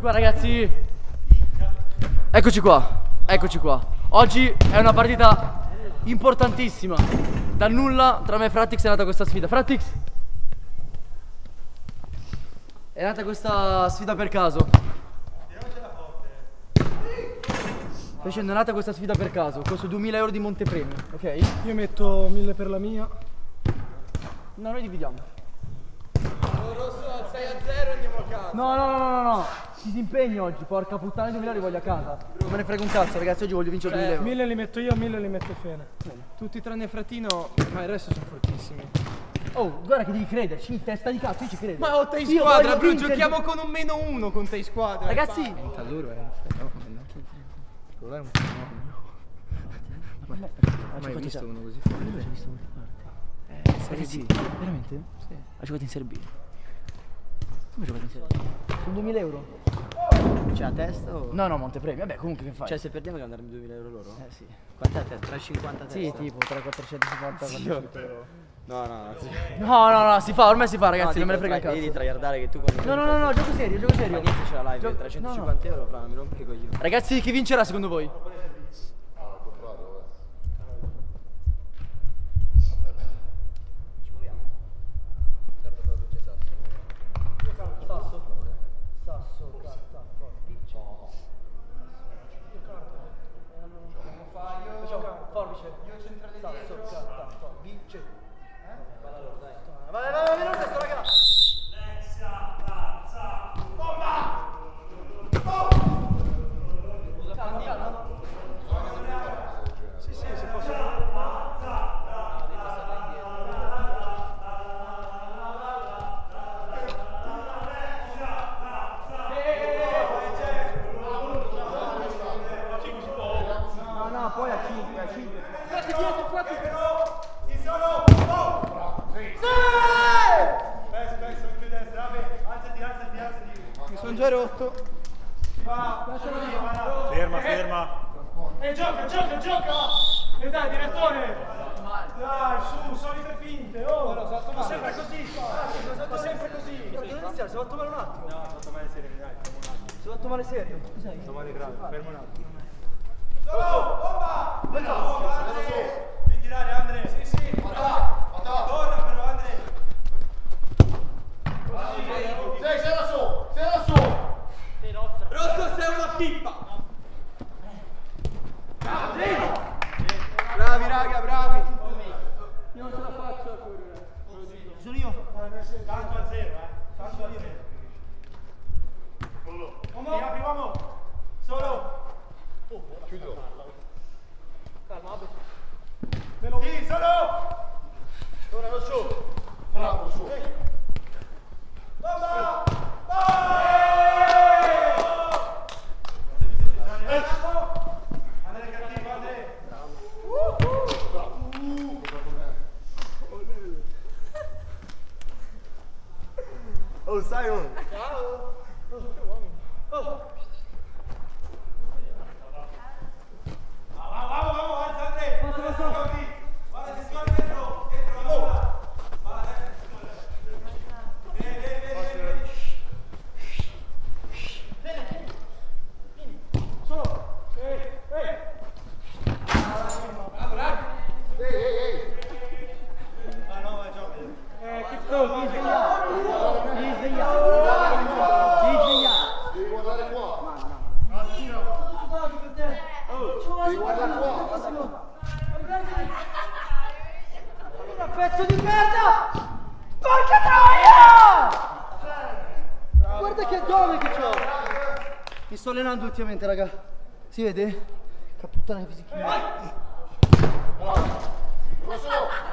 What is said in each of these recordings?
qua ragazzi. Eccoci qua, eccoci qua. Oggi è una partita importantissima. Dal nulla tra me e Frattix è nata questa sfida. Frattix, è nata questa sfida per caso. Sto dicendo, è nata questa sfida per caso. Costa 2000 euro di montepremio, ok? Io metto 1000 per la mia. No, noi dividiamo. Rosso al 6-0 andiamo a casa. No. Ci si impegna oggi, porca puttana, i 2000 li voglio a casa. Non me ne frega un cazzo, ragazzi, oggi voglio vincere 2000 euro. 1000 li metto io, 1000 li mette Fene. Tutti tranne Fratino, ma il resto sono fortissimi. Oh, guarda che devi crederci, in testa di cazzo, io ci credo. Ma ho te in Io squadra, voglio bro, vincere. giochiamo con un -1 con te in squadra. Ragazzi, mai visto uno così Serie B? Veramente? Sì. Ha giocato in Serie B? Come ha giocato in Serie B? Con 2000 euro? Cioè a testa o? No, montepremio, vabbè, comunque che fai? Cioè se perdiamo devono darmi 2000 euro loro? Sì. Quant'è a te? 350 a testa? Sì, tipo tra 450 No, No, si fa, ormai si fa, ragazzi, non me ne frega un Devi cazzo. traiardare che tu quando... No, gioco serio, gioco serio. Ma niente c'è la live, Gio- 350 euro, fra, mi rompi i coglioni. Ragazzi, chi vincerà secondo voi? Mi sono già rotto. Ferma. Gioca! E dai, direttore! Dai, su, solite finte, oh! Ma sempre così, ma sempre così! Devo iniziare, si è fatto male un attimo. No, fatto male serio, dai, fermo un attimo. Si è fatto male serio. Fatto male grave, fermo un attimo. Devi tirare, Andre! Sì! Torna però, Andre! Sei da su! Rosso sei una pippa. Bravi raga, bravi! Io non ce la faccio a correre. Sono io. Tanto a zero, tanto a zero. Uomo! Ti apri, uomo! Solo! Chiudo. Sì, solo! Ora lo su. Bravo, su. Andrea cattivo, Andrea! Oh Simon! Vamos, alza Andrea! Guarda, ti scorri dietro, vamos! Devi guardare qua. Devi guardare qua. Pezzo di merda! Porca troia! Guarda che addome che c'ho! Mi sto allenando ultimamente, raga. Si vede? Che puttana che fisichina. Rosso.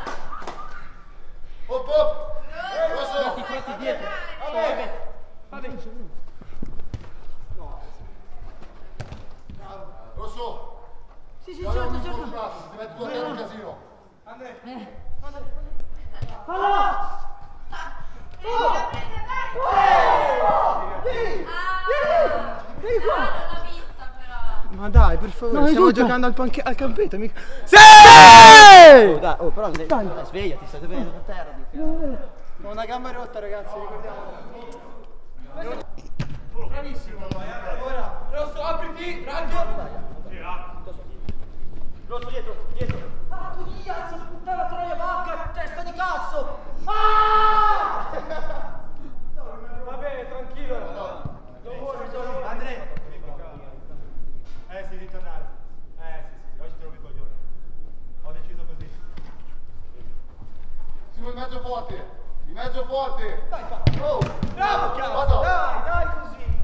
Hop. Rosso. Fatti dietro. Rosso. Sì, Guarda, certo. ti metti tu a terra un casino. Palla! Vieni qua! l'ho vista però. Ma dai, per favore, No, stiamo aiuto. giocando al campetto, mica... Sì! Oh, dai, oh, però dai, svegliati, state venendo a terra. Ho una gamba rotta, ragazzi, ricordiamo. Bravissimo. Ora, Rosso, apriti, raggio. Rosso dietro, dietro. Ah, tu cazzo, puttana troia, vacca, testa di cazzo! Ah! Va bene, tranquillo. Non vuoi solo. Andrea. Sì, ritornare. Sì, oggi te lo dico io. Ho deciso così. Simo in mezzo forte. In mezzo forte. Dai, fa. Oh, Bravo, cazzo. Vado. Dai, così.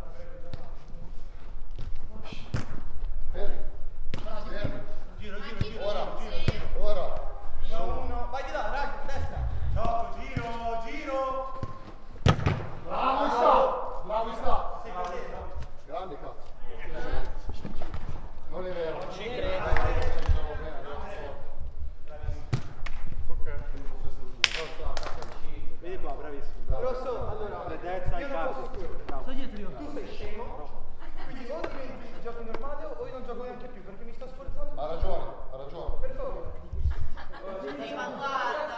Fermi. Fermi. Giro. Ora. Uno. Vai di là, raggio, destra. No, giro. Bravo sta. Sì, va bene. Grande cazzo. Non è vero. Ci credo. Vedi qua, bravissimo. Rosso, allora, Freddezza e capo. sto dietro io. Tu sei scemo. Quindi o diventi il gioco normale o io non gioco neanche più perché mi sto sforzando. Ha ragione. Per favore. Sì, ma guarda.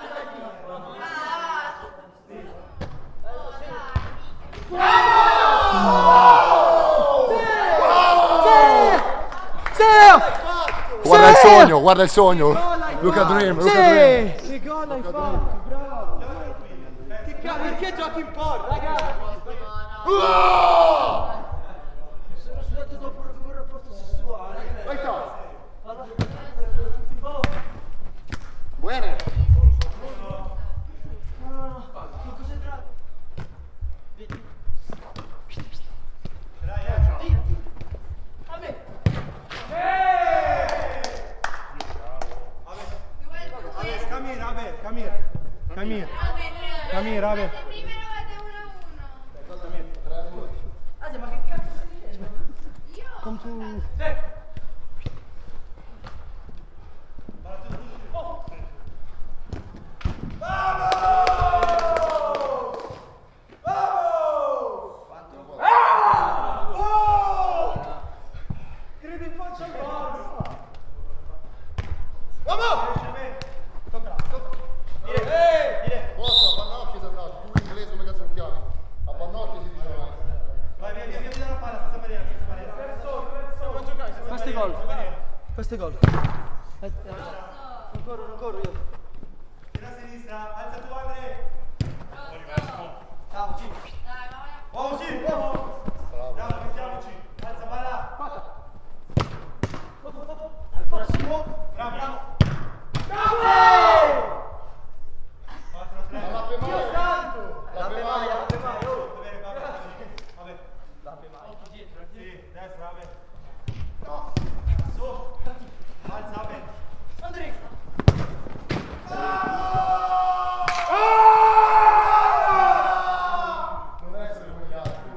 Guarda il sogno. Luca Dream. Che gol hai fatto, bravo! Perché giochi in porta? Ragazzi. Sono sudato dopo un rapporto sessuale. Vai sta. Buone. Sono concentrato. A me! Camir, Abe. Primero vete 1-1. Asia, ma che cazzo stai dicendo? Io? Come tu... Credo in faccia al gol. Forza, a Pannocchia sei andato. Tu in inglese come cazzo lo chiami? A Pannocchia si dice ormai. Vai, via dalla palla, senza barriera. Non giocare, senza Questi barriera, gol. senza barriera. Questo è gol. Non corro io. Tira a sinistra, alza tu Andre. Ciao, sì. Dai, vai. Oh, sì, bravo. Bravo, mettiamoci. Alza palla. Prossimo. Bravo. Ma l'appe mai. Lappe Maia. Sì, destra, vabbè. No. Su. Alza, vabbè. Andrea. Non essere come gli altri.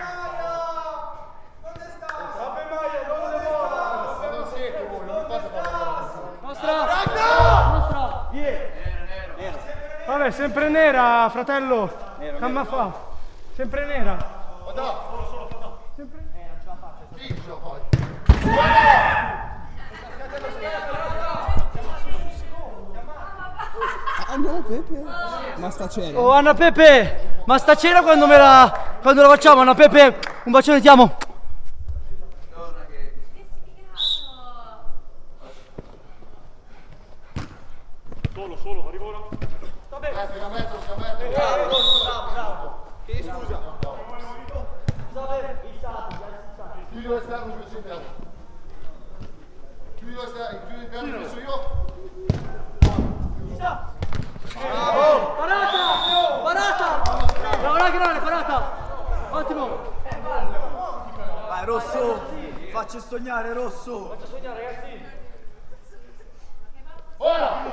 Vabbè, Maia, non le vuole. Ma non siete voi, non mi fate parlare. Nostra. Vabbè, sempre nera, fratello. Camma fa. Sempre nera. Ma dai. Chi ce la fai? Oh, Anna Pepe! Ma stasera quando la facciamo, Anna Pepe, un bacione ti amo. Solo, arrivo ora. Fino a metro. Chiedi scusa. Chiudi l'esterno, chiudi l'interno. Chiudi l'esterno, chiudi l'interno, chiuso io. Parata! Bravo, grande, parata! Ottimo! Vai Rosso, facci sognare Rosso. Ora!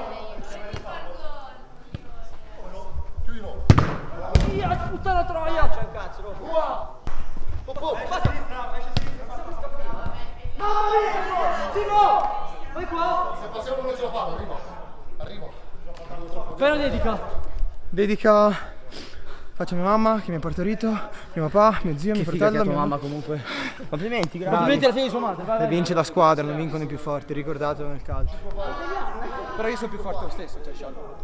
Chiudilo. Via, puttana troia! C'è un cazzo, Rosso. Mamma mia! Simo! Vai qua! Se passiamo non ce la fanno, arriva. Fai una dedica! Dedica. Faccio a mia mamma che mi ha partorito, mio papà, mio zio, mio fratello. tua mamma comunque. Complimenti, grazie. Complimenti alla figlia di sua madre, vai, E vai. vince la squadra, non vincono i più forti, ricordatelo nel calcio. Però io sono più forte lo stesso, cioè sciolto.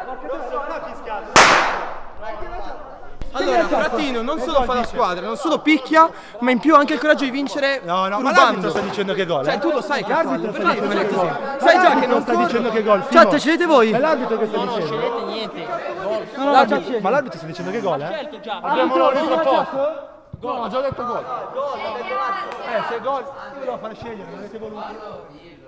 Allora, Frattino non solo fa la squadra, non solo picchia, ma in più ha anche il coraggio di vincere rubando. sta dicendo che gol. Cioè, tu lo sai che l'arbitro sta dicendo che gol. Sai già che non sta dicendo che gol. Chat, scegliete voi. È l'arbitro che sta dicendo. Non scegliete niente. Ma l'arbitro sta dicendo che gol, Certo già. Abbiamo l'arbitro apposta. Gol, ho già detto gol. Se gol, io devo fare scegliere, non avete voluto.